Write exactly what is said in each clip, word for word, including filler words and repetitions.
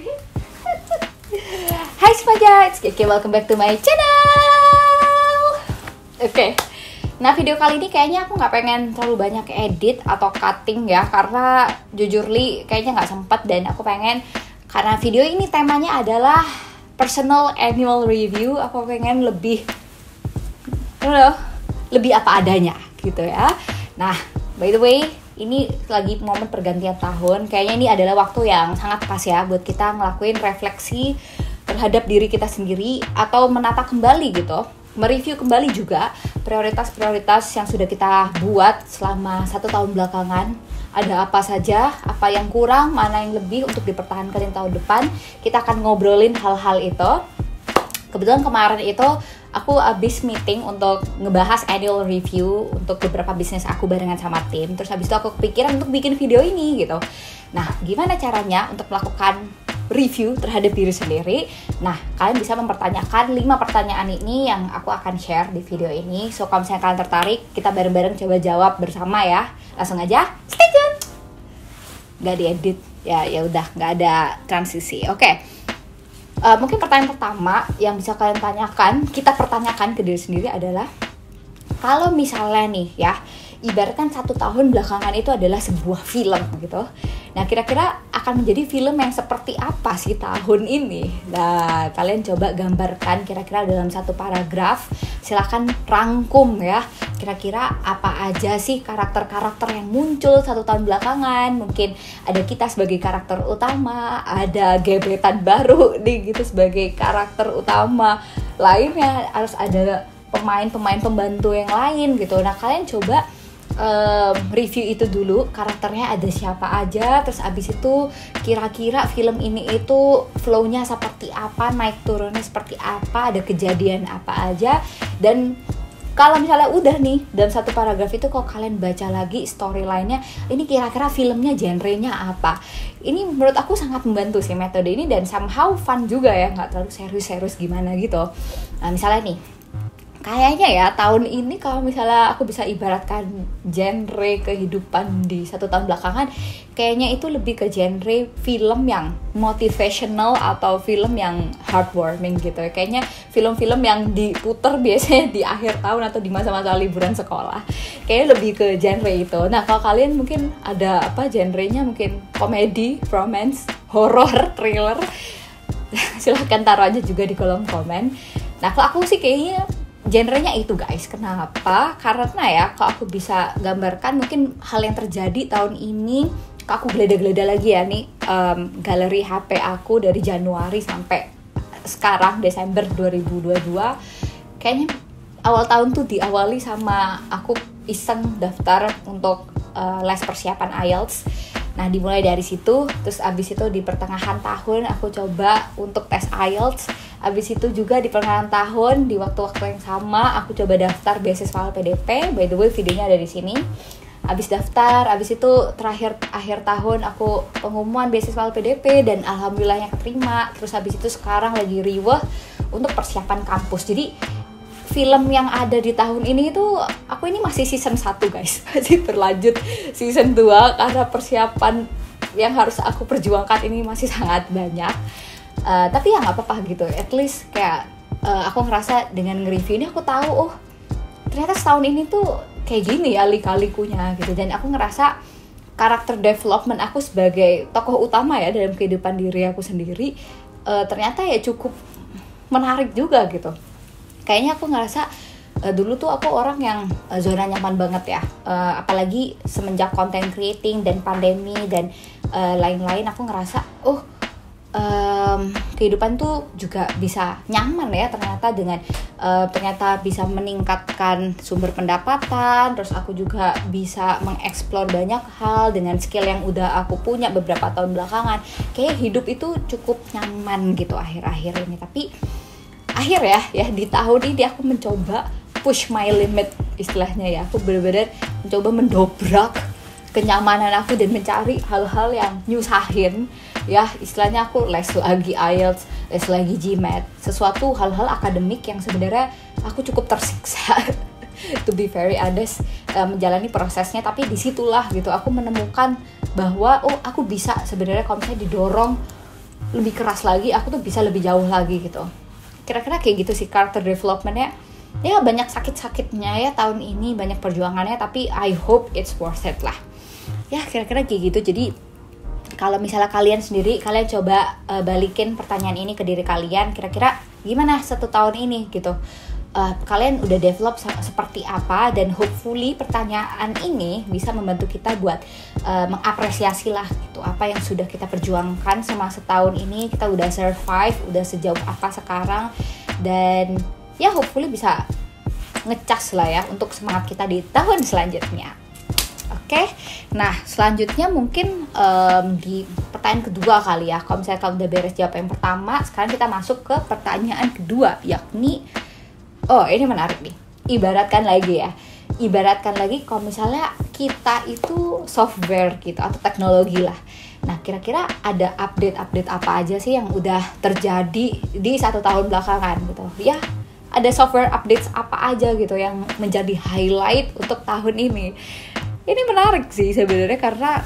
Hai semuanya, it's Kiki, welcome back to my channel. Oke, okay. Nah video kali ini kayaknya aku nggak pengen terlalu banyak edit atau cutting ya, karena jujur li kayaknya nggak sempet, dan aku pengen, karena video ini temanya adalah personal annual review, aku pengen lebih, I don't know, lebih apa adanya gitu ya. Nah, by the way, ini lagi momen pergantian tahun. Kayaknya ini adalah waktu yang sangat pas ya buat kita ngelakuin refleksi terhadap diri kita sendiri, atau menata kembali gitu, mereview kembali juga prioritas-prioritas yang sudah kita buat selama satu tahun belakangan. Ada apa saja, apa yang kurang, mana yang lebih untuk dipertahankan di tahun depan. Kita akan ngobrolin hal-hal itu. Kebetulan kemarin itu aku abis meeting untuk ngebahas annual review untuk beberapa bisnis aku barengan sama tim. Terus habis itu aku kepikiran untuk bikin video ini gitu. Nah, gimana caranya untuk melakukan review terhadap diri sendiri? Nah, kalian bisa mempertanyakan lima pertanyaan ini yang aku akan share di video ini. So, kalau misalnya kalian tertarik, kita bareng-bareng coba jawab bersama ya. Langsung aja, stay tune. Gak diedit, ya ya udah, gak ada transisi. Oke. Okay. Uh, mungkin pertanyaan pertama yang bisa kalian tanyakan, kita pertanyakan ke diri sendiri adalah, kalau misalnya nih ya, ibaratkan satu tahun belakangan itu adalah sebuah film gitu. Nah, kira-kira akan menjadi film yang seperti apa sih tahun ini? Nah, kalian coba gambarkan kira-kira dalam satu paragraf. Silakan rangkum ya. Kira-kira apa aja sih karakter-karakter yang muncul satu tahun belakangan? Mungkin ada kita sebagai karakter utama, ada gebetan baru nih gitu sebagai karakter utama. Lainnya harus ada pemain-pemain pembantu yang lain gitu. Nah, kalian coba Um, review itu dulu, karakternya ada siapa aja, terus abis itu kira-kira film ini itu flow-nya seperti apa, naik turunnya seperti apa, ada kejadian apa aja. Dan kalau misalnya udah nih dalam satu paragraf itu, kok kalian baca lagi storyline-nya, ini kira-kira filmnya genrenya apa. Ini menurut aku sangat membantu sih metode ini, dan somehow fun juga ya, nggak terlalu serius-serius gimana gitu. Nah, misalnya nih, kayaknya ya tahun ini kalau misalnya aku bisa ibaratkan genre kehidupan di satu tahun belakangan, kayaknya itu lebih ke genre film yang motivational atau film yang heartwarming gitu. Kayaknya film-film yang diputer biasanya di akhir tahun atau di masa-masa liburan sekolah. Kayaknya lebih ke genre itu. Nah, kalau kalian mungkin ada apa genrenya, mungkin komedi, romance, horror, thriller, silahkan taruh aja juga di kolom komen. Nah, kalau aku sih kayaknya genrenya itu guys. Kenapa? Karena ya, kalau aku bisa gambarkan mungkin hal yang terjadi tahun ini, kalau aku geleda-geleda lagi ya nih um, galeri H P aku dari Januari sampai sekarang Desember dua ribu dua puluh dua, kayaknya awal tahun tuh diawali sama aku iseng daftar untuk uh, les persiapan I E L T S. Nah, dimulai dari situ, terus abis itu di pertengahan tahun aku coba untuk tes I E L T S. Abis itu juga di pertengahan tahun, di waktu-waktu yang sama, aku coba daftar beasiswa L P D P. By the way, videonya ada di sini. Abis daftar, abis itu terakhir akhir tahun aku pengumuman beasiswa L P D P, dan alhamdulillahnya keterima. Terus abis itu sekarang lagi riweh untuk persiapan kampus. Jadi film yang ada di tahun ini itu, aku ini masih season satu guys, masih berlanjut season dua, karena persiapan yang harus aku perjuangkan ini masih sangat banyak. Uh, tapi ya nggak apa-apa gitu, at least kayak uh, aku ngerasa dengan nge-review ini aku tahu, oh ternyata setahun ini tuh kayak gini ya lika-likunya gitu. Dan aku ngerasa karakter development aku sebagai tokoh utama ya dalam kehidupan diri aku sendiri, uh, ternyata ya cukup menarik juga gitu. Kayaknya aku ngerasa uh, dulu tuh aku orang yang uh, zona nyaman banget ya, uh, apalagi semenjak content creating dan pandemi dan uh, lain-lain, aku ngerasa oh Um, kehidupan tuh juga bisa nyaman ya ternyata, dengan uh, ternyata bisa meningkatkan sumber pendapatan. Terus aku juga bisa mengeksplor banyak hal dengan skill yang udah aku punya beberapa tahun belakangan. Kayak hidup itu cukup nyaman gitu akhir-akhir ini. Tapi akhir ya ya di tahun ini aku mencoba push my limit istilahnya ya. Aku benar-benar mencoba mendobrak kenyamanan aku dan mencari hal-hal yang nyusahin. Ya, istilahnya aku les lagi I E L T S, les lagi GMAT, sesuatu hal-hal akademik yang sebenarnya aku cukup tersiksa to be very honest, uh, menjalani prosesnya. Tapi disitulah gitu aku menemukan bahwa oh aku bisa sebenarnya kalau misalnya didorong lebih keras lagi, aku tuh bisa lebih jauh lagi gitu. Kira-kira kayak gitu sih character development-nya. Ya banyak sakit-sakitnya ya tahun ini, banyak perjuangannya, tapi I hope it's worth it lah. Ya kira-kira kayak gitu. Jadi kalau misalnya kalian sendiri, kalian coba uh, balikin pertanyaan ini ke diri kalian, kira-kira gimana satu tahun ini gitu. Uh, kalian udah develop se- seperti apa, dan hopefully pertanyaan ini bisa membantu kita buat uh, mengapresiasi lah gitu apa yang sudah kita perjuangkan selama setahun ini. Kita udah survive, udah sejauh apa sekarang, dan ya hopefully bisa ngecas lah ya untuk semangat kita di tahun selanjutnya. Oke, okay? Nah selanjutnya mungkin um, di pertanyaan kedua kali ya. Kalau misalnya kalau udah beres jawab yang pertama, sekarang kita masuk ke pertanyaan kedua, yakni oh ini menarik nih, ibaratkan lagi ya, ibaratkan lagi kalau misalnya kita itu software gitu atau teknologi lah. Nah kira-kira ada update-update apa aja sih yang udah terjadi di satu tahun belakangan gitu ya? Ada software updates apa aja gitu yang menjadi highlight untuk tahun ini? Ini menarik sih sebenarnya, karena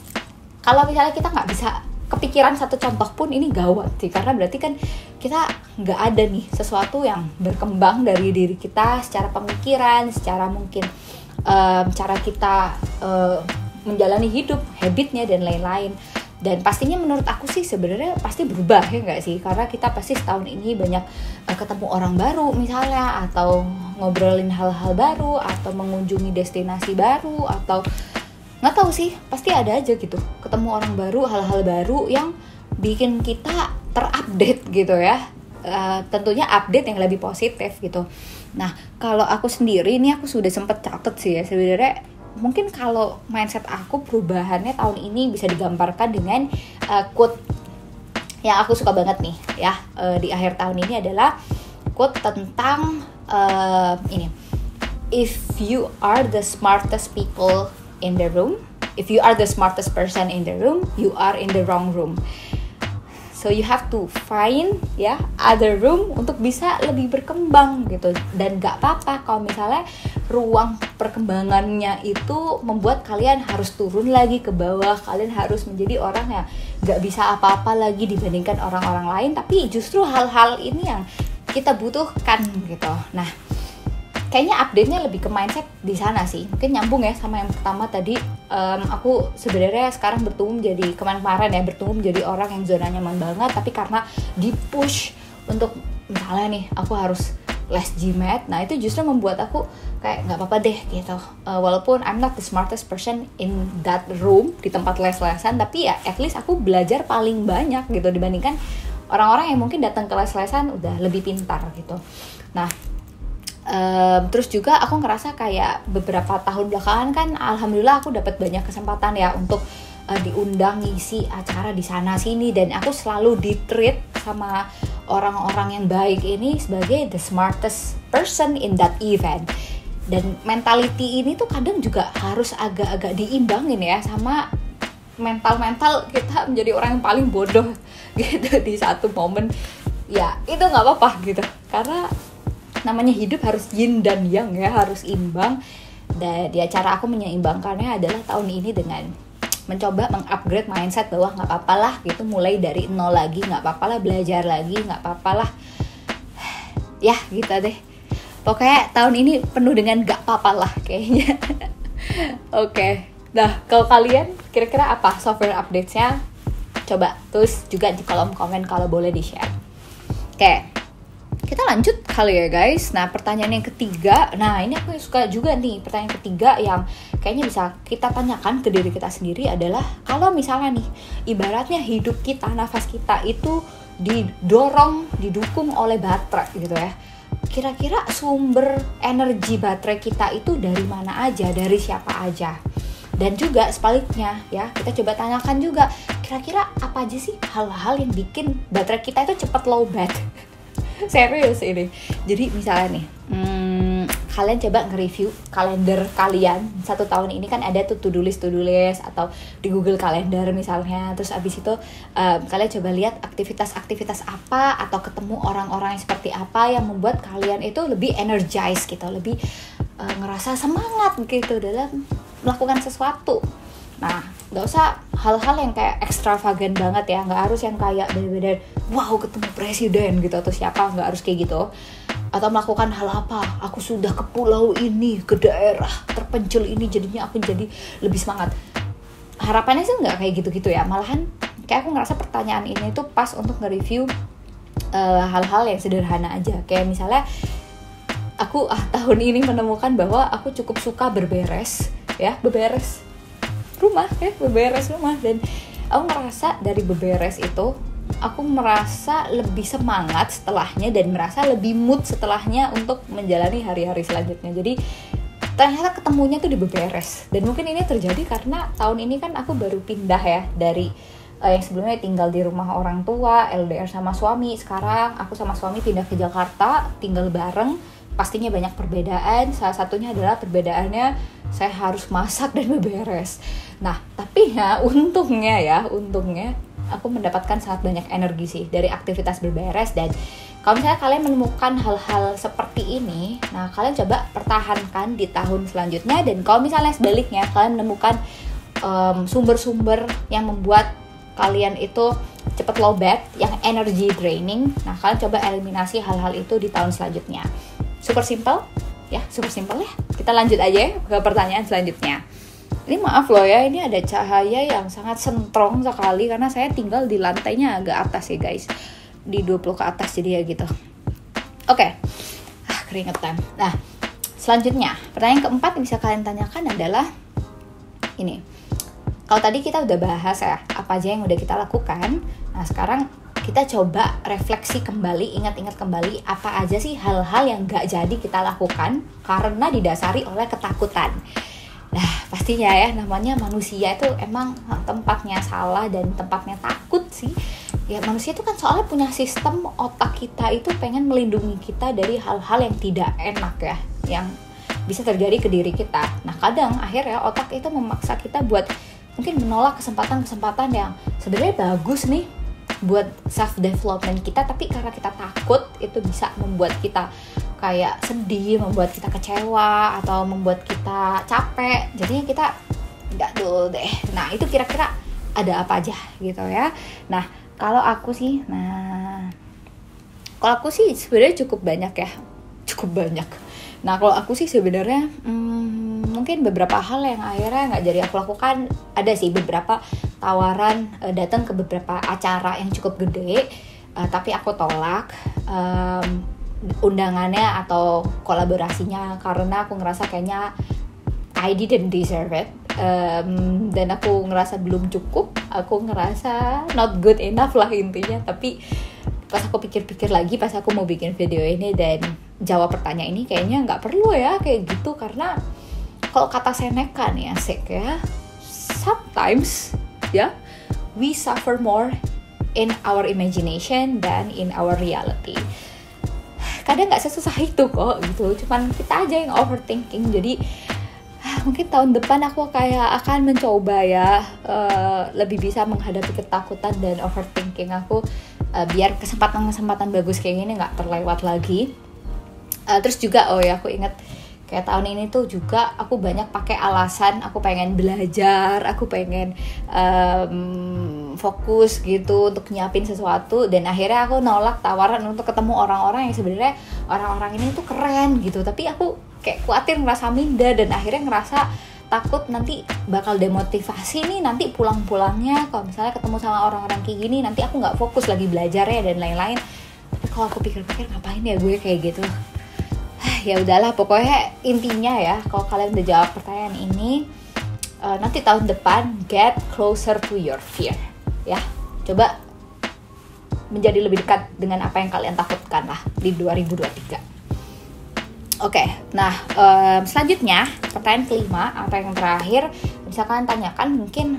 kalau misalnya kita nggak bisa kepikiran satu contoh pun ini gawat sih, karena berarti kan kita nggak ada nih sesuatu yang berkembang dari diri kita secara pemikiran, secara mungkin um, cara kita uh, menjalani hidup, habitnya dan lain-lain. Dan pastinya menurut aku sih sebenarnya pasti berubah ya nggak sih, karena kita pasti setahun ini banyak uh, ketemu orang baru misalnya, atau ngobrolin hal-hal baru, atau mengunjungi destinasi baru, atau nggak tahu sih, pasti ada aja gitu ketemu orang baru, hal-hal baru yang bikin kita terupdate gitu ya. Uh, tentunya update yang lebih positif gitu. Nah kalau aku sendiri ini aku sudah sempet catet sih ya sebenarnya. Mungkin kalau mindset aku perubahannya tahun ini bisa digambarkan dengan uh, quote yang aku suka banget nih ya, uh, di akhir tahun ini adalah quote tentang uh, ini, if you are the smartest people in the room, if you are the smartest person in the room, you are in the wrong room. So you have to find ya other room untuk bisa lebih berkembang gitu. Dan gak apa-apa kalau misalnya ruang perkembangannya itu membuat kalian harus turun lagi ke bawah, kalian harus menjadi orang yang gak bisa apa-apa lagi dibandingkan orang-orang lain, tapi justru hal-hal ini yang kita butuhkan gitu. Nah kayaknya update-nya lebih ke mindset di sana sih. Mungkin nyambung ya sama yang pertama tadi. Um, aku sebenarnya sekarang bertumbuh menjadi kemarin-kemarin ya bertumbuh menjadi orang yang zona nyaman banget. Tapi karena di push untuk misalnya nih aku harus les GMAT, nah itu justru membuat aku kayak nggak apa-apa deh gitu. Uh, walaupun I'm not the smartest person in that room di tempat les-lesan, tapi ya at least aku belajar paling banyak gitu dibandingkan orang-orang yang mungkin datang ke les-lesan udah lebih pintar gitu. Nah Um, terus juga aku ngerasa kayak beberapa tahun belakangan kan alhamdulillah aku dapat banyak kesempatan ya untuk uh, diundang ngisi acara di sana sini, dan aku selalu di-treat sama orang-orang yang baik ini sebagai the smartest person in that event. Dan mentality ini tuh kadang juga harus agak-agak diimbangin ya sama mental-mental kita menjadi orang yang paling bodoh gitu di satu momen. Ya itu nggak apa-apa gitu, karena namanya hidup harus yin dan yang ya, harus imbang. Dan ya cara aku menyeimbangkannya adalah tahun ini dengan mencoba mengupgrade mindset bahwa nggak apa-apa lah gitu, mulai dari nol lagi, nggak apa-apa lah belajar lagi, nggak apa-apa lah ya gitu deh. Pokoknya tahun ini penuh dengan nggak apa-apa lah kayaknya. Oke, okay. Nah kalau kalian kira-kira apa software updates-nya? Coba tulis juga di kolom komen kalau boleh di-share. Oke, okay. Kita lanjut kali ya guys. Nah pertanyaan yang ketiga, nah ini aku suka juga nih. Pertanyaan ketiga yang kayaknya bisa kita tanyakan ke diri kita sendiri adalah, kalau misalnya nih ibaratnya hidup kita, nafas kita itu didorong, didukung oleh baterai gitu ya, kira-kira sumber energi baterai kita itu dari mana aja, dari siapa aja? Dan juga sebaliknya ya, kita coba tanyakan juga, kira-kira apa aja sih hal-hal yang bikin baterai kita itu cepat low bat? Serius ini. Jadi misalnya nih, hmm, kalian coba nge-review kalender kalian satu tahun ini, kan ada tuh to-do list to-do list atau di Google Calendar misalnya. Terus abis itu um, kalian coba lihat aktivitas-aktivitas apa atau ketemu orang-orang yang seperti apa yang membuat kalian itu lebih energized gitu, lebih uh, ngerasa semangat gitu dalam melakukan sesuatu. Nah, gak usah hal-hal yang kayak ekstravagan banget ya, nggak harus yang kayak bener-bener wow ketemu presiden gitu atau siapa, nggak harus kayak gitu. Atau melakukan hal apa, aku sudah ke pulau ini, ke daerah terpencil ini, jadinya aku jadi lebih semangat. Harapannya sih nggak kayak gitu-gitu ya, malahan kayak aku ngerasa pertanyaan ini tuh pas untuk nge-review uh, hal-hal yang sederhana aja. Kayak misalnya aku ah, tahun ini menemukan bahwa aku cukup suka berberes ya, berberes rumah ya, berberes rumah. Dan aku ngerasa dari berberes itu aku merasa lebih semangat setelahnya dan merasa lebih mood setelahnya untuk menjalani hari-hari selanjutnya. Jadi ternyata ketemunya tuh di beberes. Dan mungkin ini terjadi karena tahun ini kan aku baru pindah ya dari uh, yang sebelumnya tinggal di rumah orang tua, L D R sama suami. Sekarang aku sama suami pindah ke Jakarta, tinggal bareng. Pastinya banyak perbedaan. Salah satunya adalah perbedaannya saya harus masak dan beberes. Nah, tapi ya untungnya ya, untungnya aku mendapatkan sangat banyak energi sih dari aktivitas berberes. Dan kalau misalnya kalian menemukan hal-hal seperti ini, nah kalian coba pertahankan di tahun selanjutnya. Dan kalau misalnya sebaliknya kalian menemukan um, sumber-sumber yang membuat kalian itu cepat lowbat, yang energy draining, nah kalian coba eliminasi hal-hal itu di tahun selanjutnya. Super simple ya, super simple ya. Kita lanjut aja ke pertanyaan selanjutnya. Ini maaf loh ya, ini ada cahaya yang sangat sentrong sekali karena saya tinggal di lantainya agak atas ya guys, di dua puluh ke atas jadi ya gitu. Oke, okay. ah keringetan. Nah, selanjutnya pertanyaan keempat yang bisa kalian tanyakan adalah ini. Kalau tadi kita udah bahas ya apa aja yang udah kita lakukan. Nah sekarang kita coba refleksi kembali, ingat-ingat kembali apa aja sih hal-hal yang gak jadi kita lakukan karena didasari oleh ketakutan. Nah pastinya ya, namanya manusia itu emang tempatnya salah dan tempatnya takut sih. Ya manusia itu kan soalnya punya sistem otak kita itu pengen melindungi kita dari hal-hal yang tidak enak ya, yang bisa terjadi ke diri kita. Nah kadang akhirnya otak itu memaksa kita buat mungkin menolak kesempatan-kesempatan yang sebenarnya bagus nih buat self development kita, tapi karena kita takut itu bisa membuat kita kayak sedih, membuat kita kecewa atau membuat kita capek, jadinya kita nggak dulu deh. Nah itu kira-kira ada apa aja gitu ya. Nah kalau aku sih, nah kalau aku sih sebenarnya cukup banyak ya, cukup banyak. Nah kalau aku sih sebenarnya hmm, mungkin beberapa hal yang akhirnya nggak jadi aku lakukan. Ada sih beberapa tawaran uh, datang ke beberapa acara yang cukup gede, uh, tapi aku tolak um, undangannya atau kolaborasinya karena aku ngerasa kayaknya I didn't deserve it, um, dan aku ngerasa belum cukup, aku ngerasa not good enough lah intinya. Tapi pas aku pikir-pikir lagi, pas aku mau bikin video ini dan jawab pertanyaan ini, kayaknya nggak perlu ya kayak gitu. Karena kalau kata Seneca nih asik ya, sometimes ya yeah, we suffer more in our imagination than in our reality. Kadang nggak sesusah itu kok gitu, cuman kita aja yang overthinking. Jadi mungkin tahun depan aku kayak akan mencoba ya uh, lebih bisa menghadapi ketakutan dan overthinking aku, uh, biar kesempatan-kesempatan bagus kayak gini nggak terlewat lagi. Uh, terus juga oh ya aku ingat kayak tahun ini tuh juga aku banyak pakai alasan aku pengen belajar, aku pengen um, fokus gitu untuk nyiapin sesuatu, dan akhirnya aku nolak tawaran untuk ketemu orang-orang yang sebenarnya orang-orang ini tuh keren gitu, tapi aku kayak khawatir ngerasa minder dan akhirnya ngerasa takut nanti bakal demotivasi nih nanti pulang-pulangnya kalau misalnya ketemu sama orang-orang kayak gini, nanti aku nggak fokus lagi belajarnya dan lain-lain. Tapi kalau aku pikir-pikir ngapain ya gue kayak gitu. Ya udahlah, pokoknya intinya ya kalau kalian udah jawab pertanyaan ini, uh, nanti tahun depan get closer to your fear ya, coba menjadi lebih dekat dengan apa yang kalian takutkan lah di dua ribu dua puluh tiga. Oke, okay, nah um, selanjutnya pertanyaan kelima atau yang terakhir bisa kalian tanyakan mungkin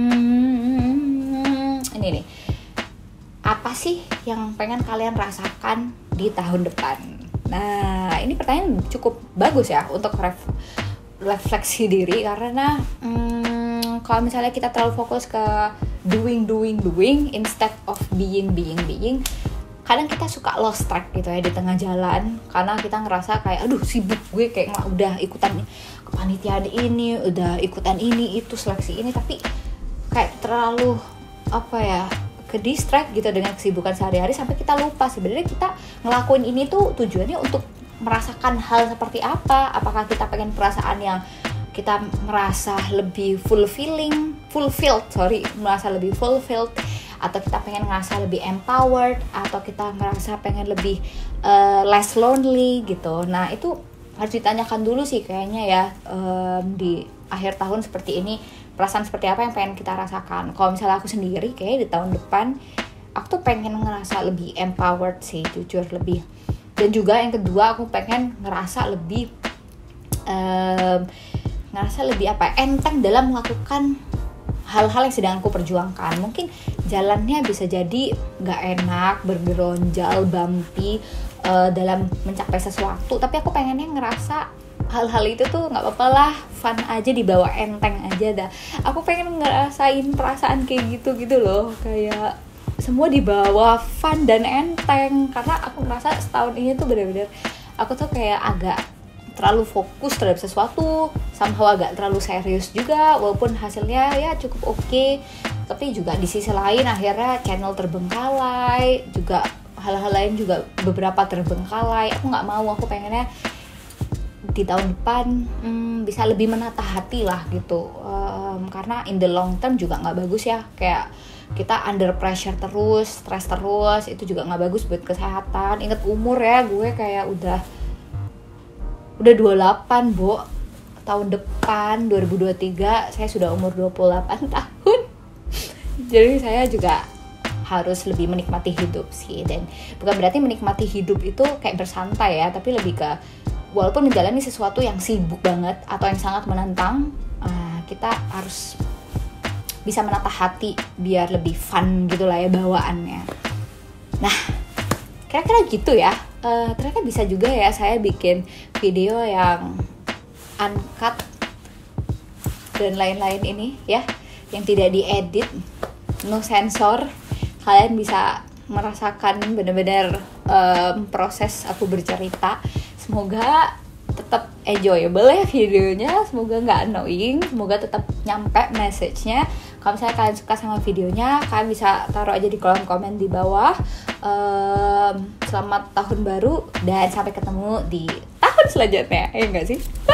hmm, ini nih, apa sih yang pengen kalian rasakan di tahun depan? Nah ini pertanyaan cukup bagus ya untuk ref- refleksi diri, karena hmm, kalau misalnya kita terlalu fokus ke doing doing doing instead of being being being, kadang kita suka lost track gitu ya di tengah jalan, karena kita ngerasa kayak aduh sibuk gue kayak udah ikutan kepanitiaan ini, udah ikutan ini itu seleksi ini, tapi kayak terlalu apa ya, ke distract gitu dengan kesibukan sehari-hari sampai kita lupa sebenarnya kita ngelakuin ini tuh tujuannya untuk merasakan hal seperti apa. Apakah kita pengen perasaan yang kita merasa lebih fulfilling, fulfilled, sorry, merasa lebih fulfilled, atau kita pengen ngerasa lebih empowered, atau kita ngerasa pengen lebih uh, less lonely gitu. Nah itu harus ditanyakan dulu sih kayaknya ya, um, di akhir tahun seperti ini perasaan seperti apa yang pengen kita rasakan. Kalau misalnya aku sendiri kayak di tahun depan aku tuh pengen ngerasa lebih empowered sih, jujur lebih. Dan juga yang kedua aku pengen ngerasa lebih um, ngerasa lebih apa enteng dalam melakukan hal-hal yang sedang aku perjuangkan. Mungkin jalannya bisa jadi nggak enak, bergeronjal, bumpy uh, dalam mencapai sesuatu, tapi aku pengennya ngerasa hal-hal itu tuh nggak apa-apa lah, fun aja, dibawa enteng aja dah. Aku pengen ngerasain perasaan kayak gitu gitu loh, kayak semua dibawa fun dan enteng, karena aku ngerasa setahun ini tuh bener-bener aku tuh kayak agak terlalu fokus terhadap sesuatu, somehow agak terlalu serius juga, walaupun hasilnya ya cukup oke, okay, tapi juga di sisi lain akhirnya channel terbengkalai, juga hal-hal lain juga beberapa terbengkalai. Aku nggak mau, aku pengennya di tahun depan hmm, bisa lebih menata hati lah gitu, um, karena in the long term juga nggak bagus ya, kayak kita under pressure terus, stress terus, itu juga nggak bagus buat kesehatan. Ingat umur ya, gue kayak udah udah dua puluh delapan, Bo. Tahun depan dua ribu dua puluh tiga saya sudah umur dua puluh delapan tahun. Jadi saya juga harus lebih menikmati hidup sih. Dan bukan berarti menikmati hidup itu kayak bersantai ya, tapi lebih ke walaupun menjalani sesuatu yang sibuk banget atau yang sangat menantang, uh, kita harus bisa menata hati biar lebih fun gitu lah ya bawaannya. Nah, kira-kira gitu ya. Uh, ternyata bisa juga ya saya bikin video yang uncut dan lain-lain ini ya, yang tidak diedit, no sensor. Kalian bisa merasakan benar-benar um, proses aku bercerita. Semoga tetap enjoyable ya videonya, semoga nggak annoying, semoga tetap nyampe message-nya. Kalau misalnya kalian suka sama videonya, kalian bisa taruh aja di kolom komen di bawah. Um, selamat tahun baru dan sampai ketemu di tahun selanjutnya, ya enggak sih?